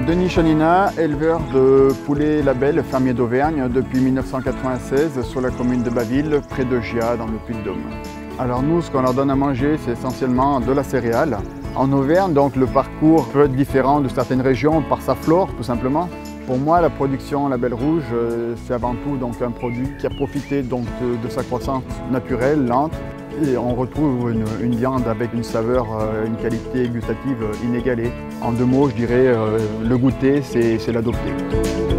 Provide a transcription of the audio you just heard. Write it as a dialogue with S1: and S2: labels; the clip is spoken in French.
S1: Denis Chanina, éleveur de poulets label fermier d'Auvergne depuis 1996 sur la commune de Baville, près de Giat, dans le Puy-de-Dôme. Alors nous, ce qu'on leur donne à manger, c'est essentiellement de la céréale. En Auvergne, donc, le parcours peut être différent de certaines régions par sa flore, tout simplement. Pour moi, la production label rouge, c'est avant tout donc, un produit qui a profité donc, de sa croissance naturelle, lente. Et on retrouve une viande avec une saveur, une qualité gustative inégalée. En deux mots, je dirais, le goûter, c'est l'adopter.